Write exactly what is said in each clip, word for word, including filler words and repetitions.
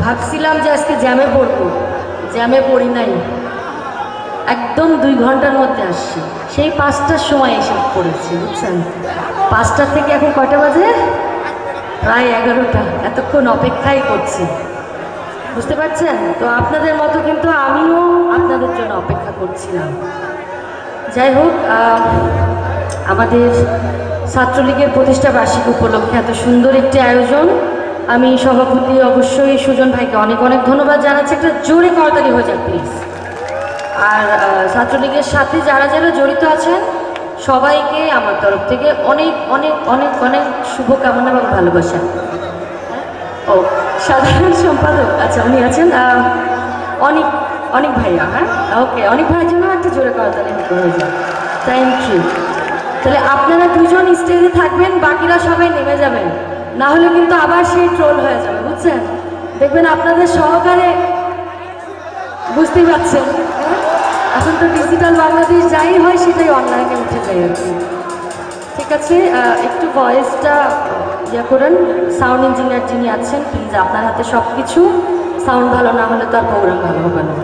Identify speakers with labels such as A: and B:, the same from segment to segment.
A: ভাবছিলাম যে আজকে জ্যামে পড়বো, জ্যামে পড়ি নাই, একদম দুই ঘন্টার মধ্যে আসছি। সেই পাঁচটার সময় এসে পড়েছি, বুঝছেন? পাঁচটার থেকে এখন কয়টা বাজে? প্রায় এগারোটা। এতক্ষণ অপেক্ষাই করছি, বুঝতে পারছেন? তো আপনাদের মতো কিন্তু আমিও আপনাদের জন্য অপেক্ষা করছিলাম। যাই হোক, আমাদের ছাত্রলীগের প্রতিষ্ঠা বার্ষিকী উপলক্ষে এত সুন্দর একটি আয়োজন, আমি সভাপতি অবশ্যই সুজন ভাইকে অনেক অনেক ধন্যবাদ জানাচ্ছি। একটা জোরে করতালি হয়ে যাক প্লিজ। আর ছাত্রলীগের সাথে যারা যারা জড়িত আছেন সবাইকে আমার তরফ থেকে অনেক অনেক অনেক অনেক শুভকামনা এবং ভালোবাসা। ও সাধারণ সম্পাদক, আচ্ছা উনি আছেন অনেক অনেক ভাইয়া। হ্যাঁ, ওকে, অনেক ভাইয়ের জন্য একটা জোরে করতালি হয়ে যায়। Thank you. তাহলে আপনারা দুজন স্টেজে থাকবেন, বাকিরা সবাই নেমে যাবেন, না হলে কিন্তু আবার সেই ট্রোল হয়ে যাবে, বুঝছেন? দেখবেন আপনাদের সহকারে, বুঝতেই পারছেন এখন তো ডিজিটাল বাংলাদেশ যাই হয় সেটাই অনলাইনে উঠে যায় আর কি। ঠিক আছে, একটু ভয়েসটা ইয়ে করেন। সাউন্ড ইঞ্জিনিয়ার যিনি আছেন, প্লিজ আপনার হাতে সব কিছু। সাউন্ড ভালো না হলে তো আর প্রোগ্রাম ভালো হবে না।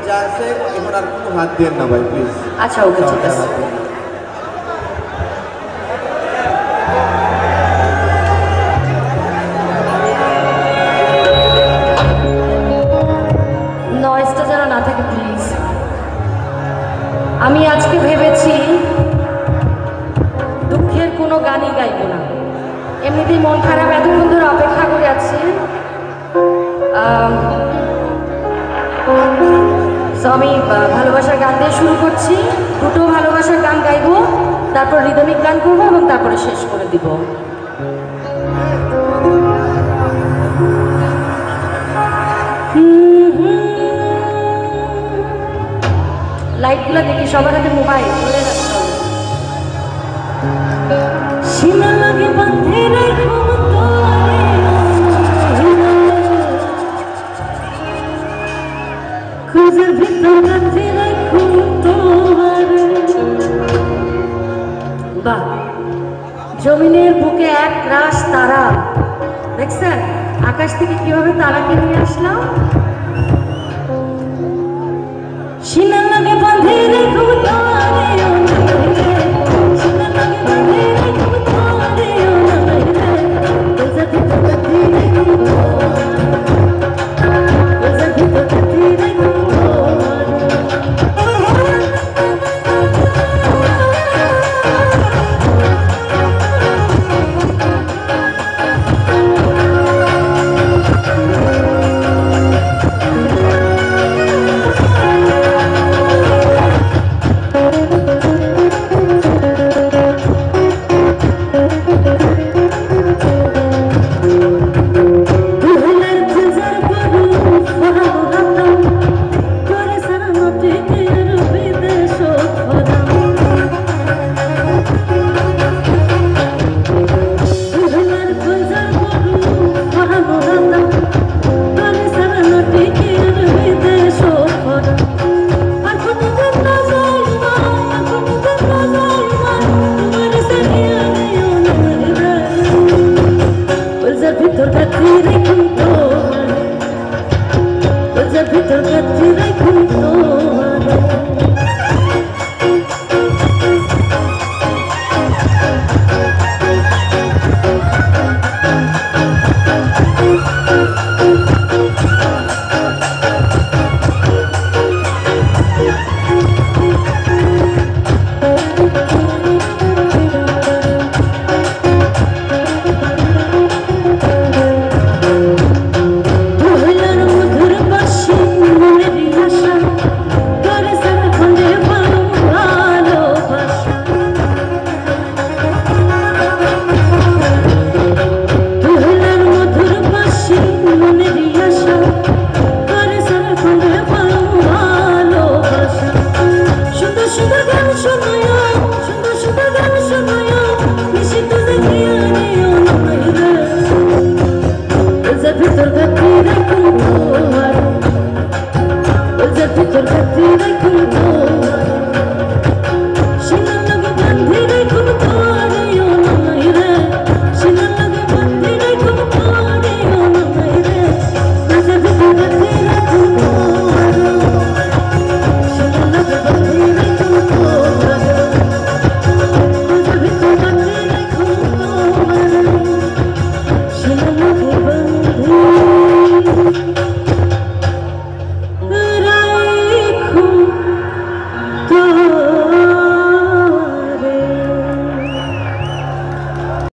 A: আচ্ছা, ওকে, ঠিক আছে। নয়েজটা যেন না থাকে প্লিজ। আমি আজকে ভেবেছি দুঃখের কোনো গানই গাইব না, এমনিতেই মন খারাপ, এতক্ষণ ধরে অপেক্ষা করে আছি। তো আমি ভালোবাসার গান দিয়ে শুরু করছি, দুটো ভালোবাসার গান গাইব, তারপর রিদমিক গান করবো এবং তারপরে শেষ করে দিব। লাইটগুলো দেখি, সবার হাতে মোবাইল ধরে রাখতে হবে। সীমা লাগে বাঁধে রাখো খুঁজের ভিতর বাঁধে রাখো তোমারে। বাহ, জমিনের বুকে এক রাশ তারা, দেখছেন আকাশ থেকে কিভাবে তারাকে নিয়ে আসলাম। সীমা লাগে বাঁধে রাখো তোমারে, সীমা লাগে বাঁধে রাখো তোমারে, যদি তো কাছে রাখো যদি তো কাছে রাখো। ভিতর কাছে রেখো তোমার, ভিতর কাছে